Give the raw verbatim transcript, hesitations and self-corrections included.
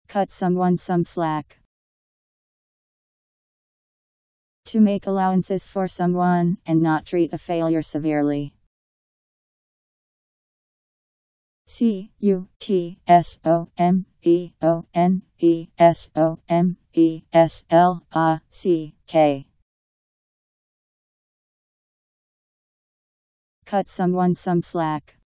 Cut someone some slack. To make allowances for someone, and not treat a failure severely. C U T S O M E O N E S O M E S L A C K. Cut someone some slack.